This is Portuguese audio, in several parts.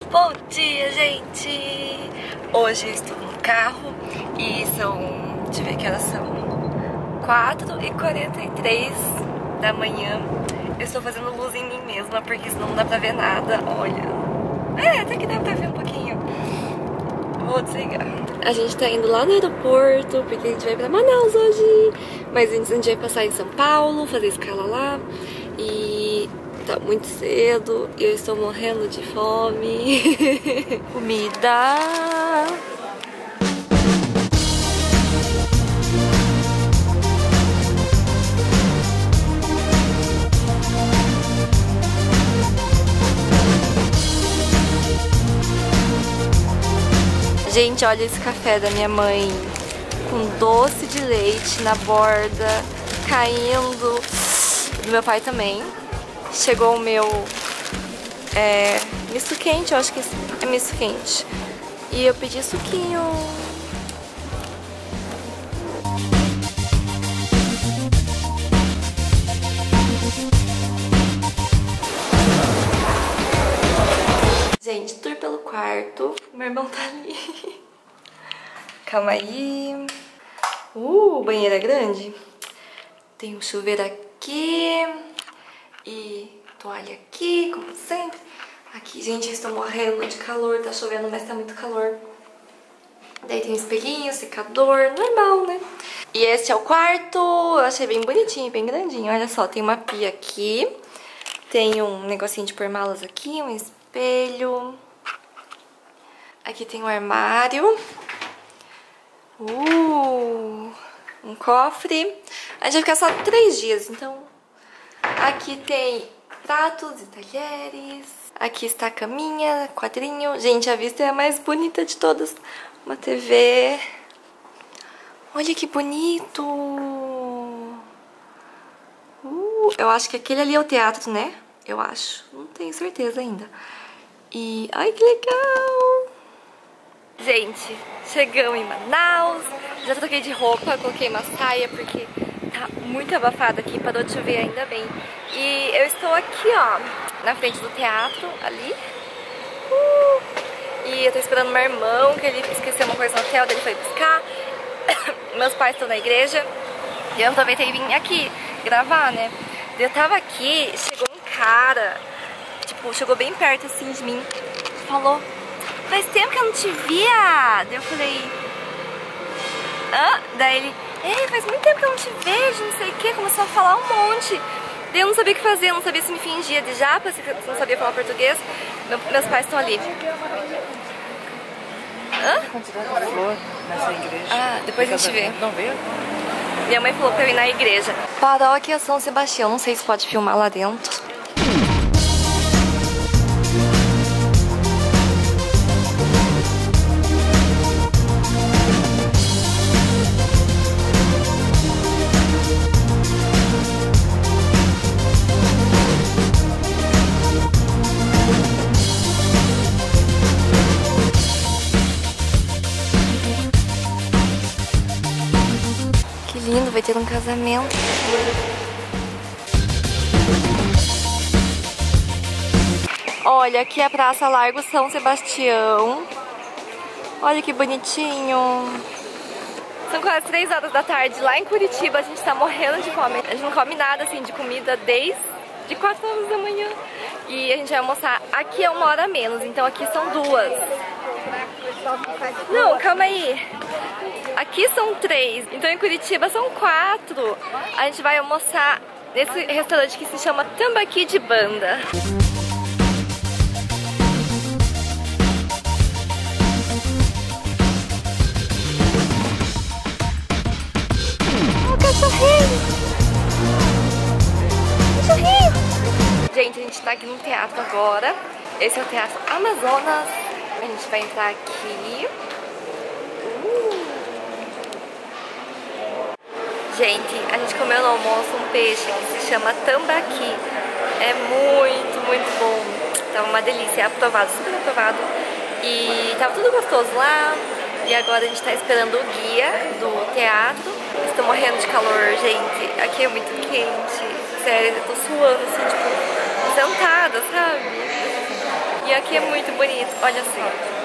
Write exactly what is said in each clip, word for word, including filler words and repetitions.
Bom dia, gente! Hoje eu estou no carro e são, deixa eu ver que horas são, quatro e quarenta e três da manhã. Eu estou fazendo luz em mim mesma porque senão não dá pra ver nada, olha. É, até que dá pra ver um pouquinho. Vou desligar. A gente tá indo lá no aeroporto porque a gente vai pra Manaus hoje. Mas antes a gente vai passar em São Paulo, fazer escala lá. E tá muito cedo e eu estou morrendo de fome. Comida. Gente, olha esse café da minha mãe, com doce de leite na borda, caindo, do meu pai também. Chegou o meu é, misto quente, eu acho que é misto quente. E eu pedi suquinho. Gente, tour pelo quarto. Meu irmão tá ali. Calma aí. Uh, banheira grande. Tem um chuveiro aqui. E toalha aqui, como sempre. Aqui, gente, eu estou morrendo de calor. Tá chovendo, mas tá muito calor. Daí tem um espelhinho, secador, normal, né? E esse é o quarto. Eu achei bem bonitinho, bem grandinho. Olha só, tem uma pia aqui. Tem um negocinho de pôr malas aqui, um espelho. Aqui tem um armário. Uh, um cofre. A gente vai ficar só três dias, então... Aqui tem pratos e talheres. Aqui está a caminha, quadrinho. Gente, a vista é a mais bonita de todas. Uma T V. Olha que bonito. Uh, eu acho que aquele ali é o teatro, né? Eu acho. Não tenho certeza ainda. E... ai, que legal! Gente, chegamos em Manaus. Já troquei de roupa, coloquei uma saia porque tá muito abafado aqui, parou de chover ainda bem. E eu estou aqui, ó, na frente do teatro, ali. Uh! E eu tô esperando meu irmão, que ele esqueceu uma coisa no hotel, daí ele foi buscar. Meus pais estão na igreja. E eu aproveitei e vim aqui gravar, né? Eu tava aqui, chegou um cara, tipo, chegou bem perto assim de mim, falou: faz tempo que eu não te via. Daí eu falei: hã? Daí ele: ei, faz muito tempo que eu não te vejo, não sei o que. Começou a falar um monte. Daí eu não sabia o que fazer, eu não sabia se me fingia de japa, se não sabia falar português. Meu, meus pais estão ali. Hã? Quantidade de flor nessa igreja. Ah, depois a gente vê. Não veio? Minha mãe falou pra eu ir na igreja. Paróquia São Sebastião, não sei se pode filmar lá dentro. Lindo, vai ter um casamento. Olha, aqui é a Praça Largo São Sebastião. Olha que bonitinho. São quase três horas da tarde. Lá em Curitiba a gente tá morrendo de fome. A gente não come nada assim de comida desde de quatro horas da manhã. E a gente vai almoçar. Aqui é uma hora a menos, então aqui são duas. Não, calma aí. Aqui são três, então em Curitiba são quatro. A gente vai almoçar nesse restaurante que se chama Tambaqui de Banda. Oh, cachorrinho! Cachorrinho! Gente, a gente tá aqui no teatro agora. Esse é o Teatro Amazonas. A gente vai entrar aqui. Gente, a gente comeu no almoço um peixe que se chama tambaqui. É muito, muito bom. Tava uma delícia, é aprovado, super aprovado. E tava tudo gostoso lá. E agora a gente tá esperando o guia do teatro. Estou morrendo de calor, gente. Aqui é muito quente. Sério, eu tô suando assim, tipo, sentada, sabe? E E aqui é muito bonito, olha assim.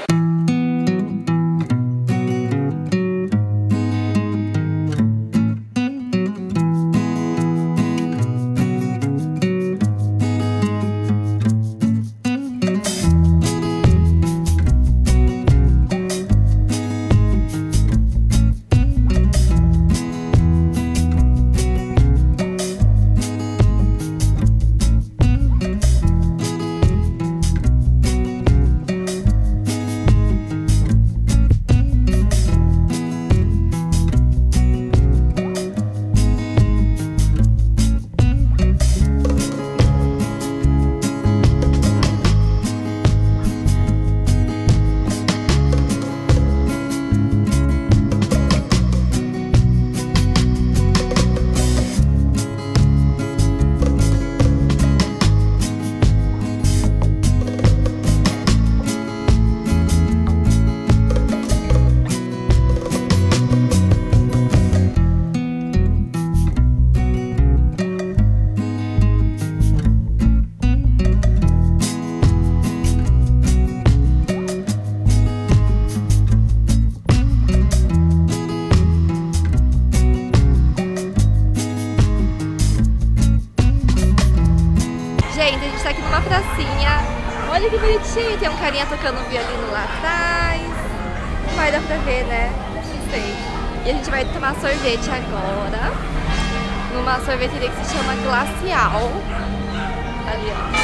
Gente, a gente tá aqui numa pracinha. Olha que bonitinho, tem um carinha tocando um violino lá atrás. Não vai dar pra ver, né? Não sei. E a gente vai tomar sorvete agora numa sorveteria que se chama Glacial. Ali, ó.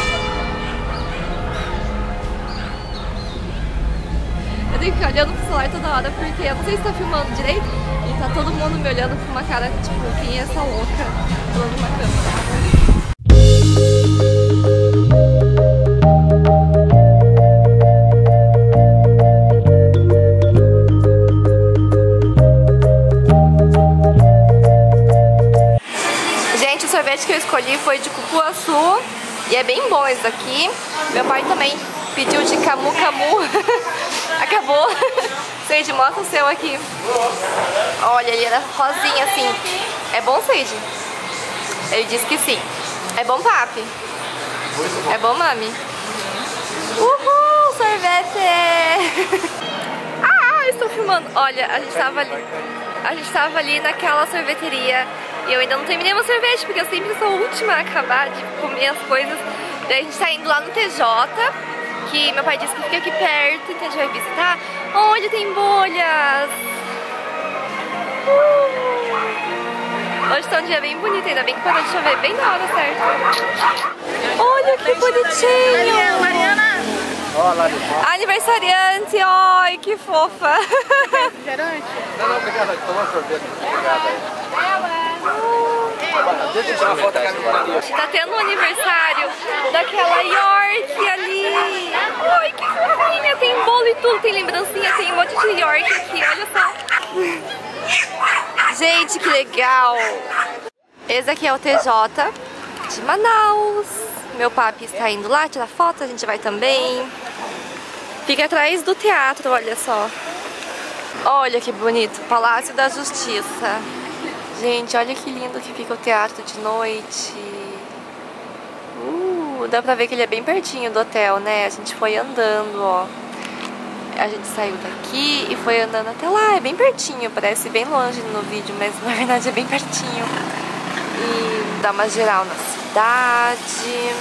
Eu tenho que ficar olhando pro celular toda hora porque eu não sei se tá filmando direito e tá todo mundo me olhando com uma cara tipo, quem é essa louca falando numa câmera. Gente, o sorvete que eu escolhi foi de cupuaçu e é bem bom esse daqui. Meu pai também pediu de camu camu. Acabou. Seide, mostra o seu aqui. Olha, ele era rosinha assim. É bom, Seide? Ele disse que sim. É bom, papi? É bom, mami? Uhul, sorvete! Ah, estou filmando. Olha, a gente tava ali. A gente tava ali naquela sorveteria e eu ainda não terminei meu sorvete, porque eu sempre sou a última a acabar de comer as coisas. Daí a gente tá indo lá no T J, que meu pai disse que fica aqui perto, então a gente vai visitar. Olha, tem bolhas! Uh! Hoje tá um dia bem bonito, ainda bem que parou de chover bem na hora certa. Olha que bonitinho! Mariana! Aniversariante! Ai, que fofa! Refrigerante? Não, não, obrigado. Toma sorvete. Obrigado aí. Deixa eu tirar uma foto com a menina ali. Tá tendo um aniversário daquela York ali. Ai, que fofinha. Tem bolo e tudo, tem lembrancinha, tem um monte de York aqui, olha só. Gente, que legal. Esse aqui é o T J de Manaus. Meu papi está indo lá tirar foto, a gente vai também. Fica atrás do teatro, olha só. Olha que bonito, Palácio da Justiça. Gente, olha que lindo que fica o teatro de noite. Uh, dá pra ver que ele é bem pertinho do hotel, né? A gente foi andando, ó. A gente saiu daqui e foi andando até lá, é bem pertinho, parece bem longe no vídeo, mas na verdade é bem pertinho. E dá uma geral na cidade.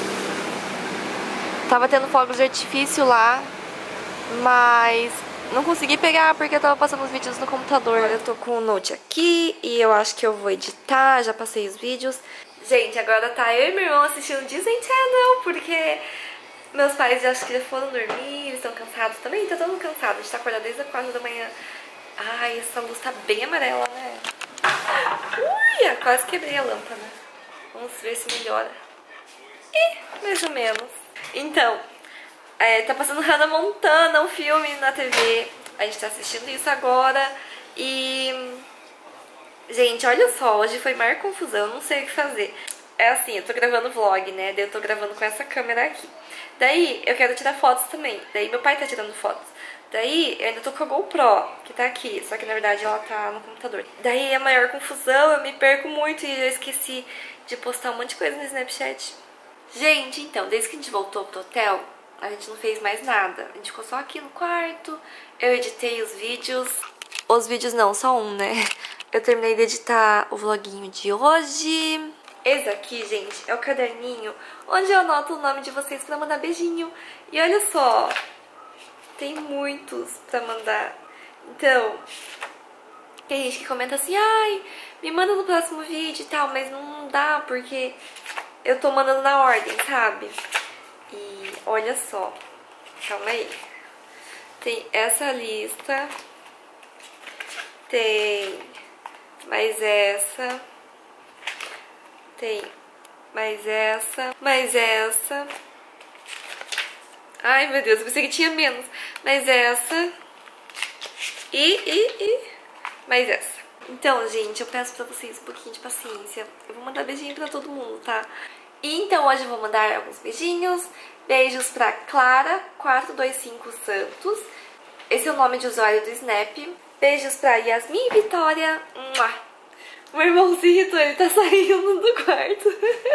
Tava tendo fogos de artifício lá, mas não consegui pegar porque eu tava passando os vídeos no computador. Eu tô com o Note aqui e eu acho que eu vou editar, já passei os vídeos. Gente, agora tá eu e meu irmão assistindo Disney Channel, porque meus pais já acho que já foram dormir, eles estão cansados também, tá todo mundo cansado. A gente tá acordado desde as quatro da manhã. Ai, essa luz tá bem amarela, né? Ui, quase quebrei a lâmpada. Vamos ver se melhora. Ih, mais ou menos. Então, é, tá passando Hannah Montana, um filme na T V. A gente tá assistindo isso agora. E... gente, olha só, hoje foi maior confusão, eu não sei o que fazer. É assim, eu tô gravando vlog, né? Daí eu tô gravando com essa câmera aqui. Daí eu quero tirar fotos também. Daí meu pai tá tirando fotos. Daí eu ainda tô com a GoPro, que tá aqui. Só que na verdade ela tá no computador. Daí a maior confusão, eu me perco muito e eu esqueci de postar um monte de coisa no Snapchat. Gente, então, desde que a gente voltou pro hotel, a gente não fez mais nada. A gente ficou só aqui no quarto, eu editei os vídeos. Os vídeos não, só um, né? Eu terminei de editar o vloguinho de hoje. Esse aqui, gente, é o caderninho onde eu anoto o nome de vocês pra mandar beijinho. E olha só, tem muitos pra mandar. Então, tem gente que comenta assim, ai, me manda no próximo vídeo e tal, mas não dá porque eu tô mandando na ordem, sabe? E olha só, calma aí. Tem essa lista, tem mais essa, tem mais essa, mais essa. Ai, meu Deus, eu pensei que tinha menos. Mais essa e, e, e mais essa. Então, gente, eu peço pra vocês um pouquinho de paciência. Eu vou mandar beijinho pra todo mundo, tá? E então hoje eu vou mandar alguns beijinhos. Beijos pra Clara quatro dois cinco Santos. Esse é o nome de usuário do Snap. Beijos pra Yasmin Vitória. O meu irmãozito, ele tá saindo do quarto.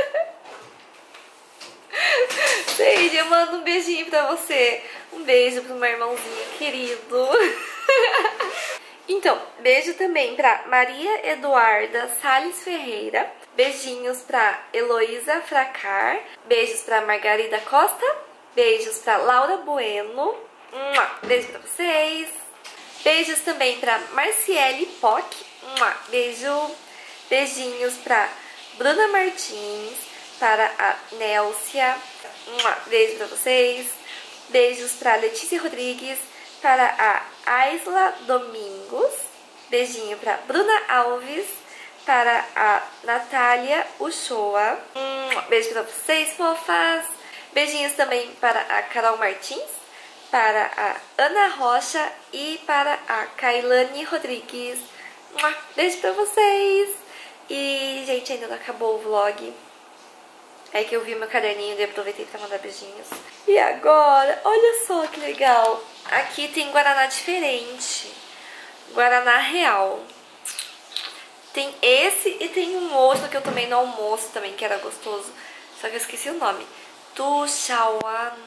Seide, eu mando um beijinho pra você. Um beijo pro meu irmãozinho querido. Então, beijo também pra Maria Eduarda Salles Ferreira. Beijinhos pra Heloísa Fracar. Beijos pra Margarida Costa. Beijos pra Laura Bueno. Beijo pra vocês. Beijos também pra Marciele Poc. Beijo. Beijinhos pra Bruna Martins. Para a Nélcia. Beijo pra vocês. Beijos pra Letícia Rodrigues. Para a Aisla Domingos. Beijinho pra Bruna Alves. Para a Natália Uchoa. Beijo pra vocês, fofas. Beijinhos também para a Carol Martins. Para a Ana Rocha. E para a Kailane Rodrigues. Beijo pra vocês. E, gente, ainda não acabou o vlog. É que eu vi meu caderninho e aproveitei pra mandar beijinhos. E agora, olha só que legal. Aqui tem Guaraná diferente. Guaraná real. Tem esse e tem um outro que eu tomei no almoço também, que era gostoso. Só que eu esqueci o nome. Tuxauana.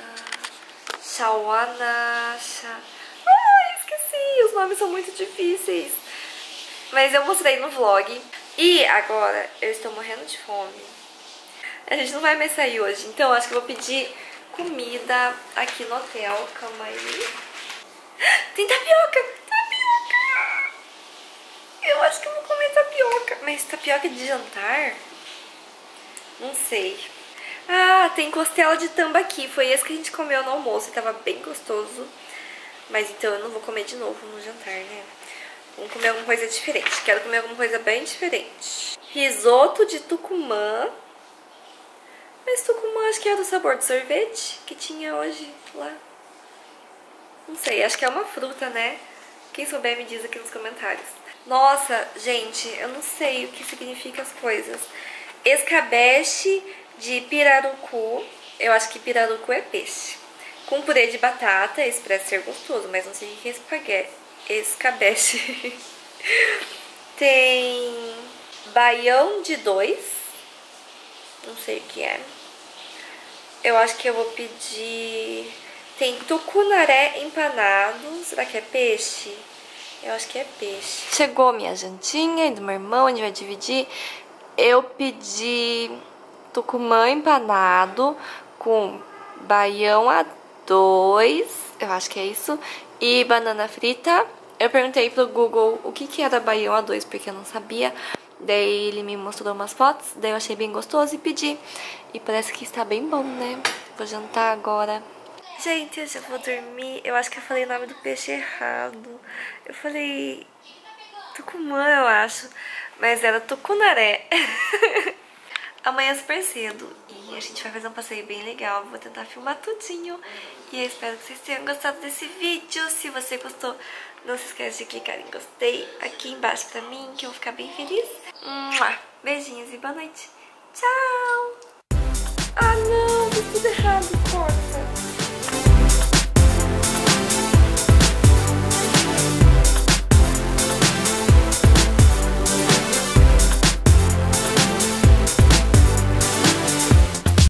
Chauana. Ai, esqueci. Os nomes são muito difíceis. Mas eu mostrei no vlog. E agora eu estou morrendo de fome. A gente não vai mais sair hoje, então acho que eu vou pedir comida aqui no hotel. Calma aí. Tem tapioca! Tapioca! Eu acho que eu vou comer tapioca. Mas tapioca de jantar? Não sei. Ah, tem costela de tambaqui. Foi esse que a gente comeu no almoço e tava bem gostoso. Mas então eu não vou comer de novo no jantar, né? Vamos comer alguma coisa diferente. Quero comer alguma coisa bem diferente. Risoto de Tucumã. Mas Tucumã acho que é do sabor de sorvete que tinha hoje lá. Não sei, acho que é uma fruta, né? Quem souber me diz aqui nos comentários. Nossa, gente, eu não sei o que significa as coisas. Escabeche de pirarucu. Eu acho que pirarucu é peixe. Com purê de batata, esse parece ser gostoso, mas não sei o que é espaguete. Escabeche. Tem baião de dois. Não sei o que é. Eu acho que eu vou pedir... Tem tucunaré empanado. Será que é peixe? Eu acho que é peixe. Chegou minha jantinha e do meu irmão, a gente vai dividir. Eu pedi tucumã empanado com baião a dois. Eu acho que é isso. E banana frita. Eu perguntei pro Google o que que era baião a dois, porque eu não sabia. Daí ele me mostrou umas fotos, daí eu achei bem gostoso e pedi. E parece que está bem bom, né? Vou jantar agora. Gente, eu já vou dormir. Eu acho que eu falei o nome do peixe errado. Eu falei tucumã, eu acho. Mas era tucunaré. Amanhã é super cedo e a gente vai fazer um passeio bem legal. Vou tentar filmar tudinho. E eu espero que vocês tenham gostado desse vídeo. Se você gostou, não se esquece de clicar em gostei aqui embaixo pra mim, que eu vou ficar bem feliz. Beijinhos e boa noite. Tchau! Ah, não!